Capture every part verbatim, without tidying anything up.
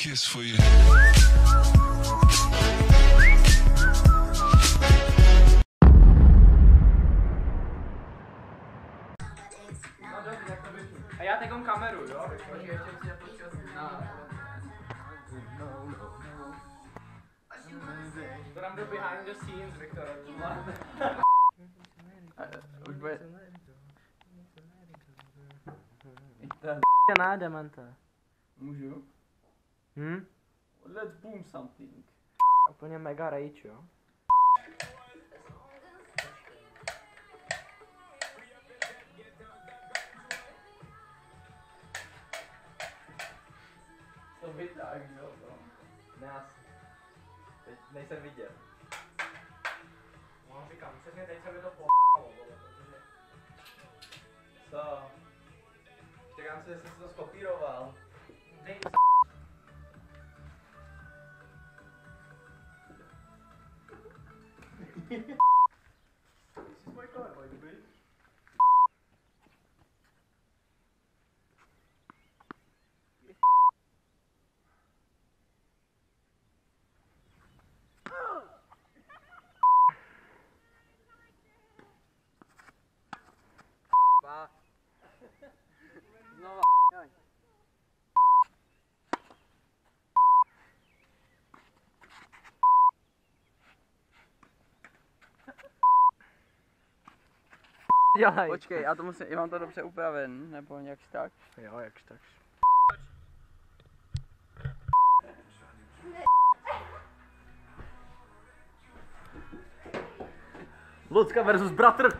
kiss for you. A já teď kameru, jo? Počkej, ještě musím počkat. To nám do behind the scenes, Viktor. Už bude... Na demanta. Můžu? Hm? Let's boom something. Úplně mega rage, jo? To vytáh, jo? Ne, asi. Teď nejsem vidět. No, říkám, přesně teď se mi to p***lo, protože... Co? Čekám si, jestli jsi to skopíroval. Dej Jsi můj kolego, kdyby? Pá. Znova, joj. Dělaj. Počkej, já to musím, já mám to dobře upraven, nebo nějak tak? Jo, jakž tak. Lucka versus bratr.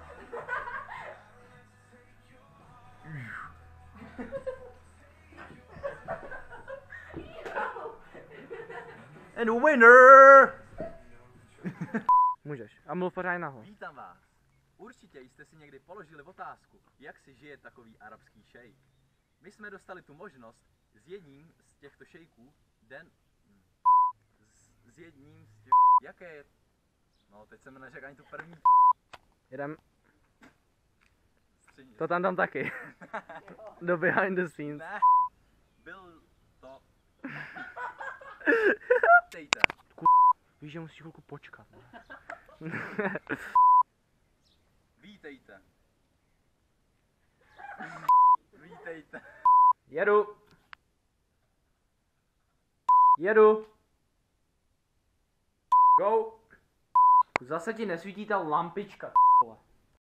And winner! Můžeš. A mluv pořád nahoru. Vítám vás. Určitě jste si někdy položili otázku, jak si žije takový arabský šejk. My jsme dostali tu možnost s jedním z těchto šejků den... S, s jedním z těch... Jaké je... No, teď jsem neřekl ani tu první... Jedem. Střední. To tam dám taky. Do behind the scenes. Ne. Byl to... Dejte. Víš, že musíš chvilku počkat. Vítejte. Vítejte. Jedu. Jedu. Go. Zase ti nesvítí ta lampička.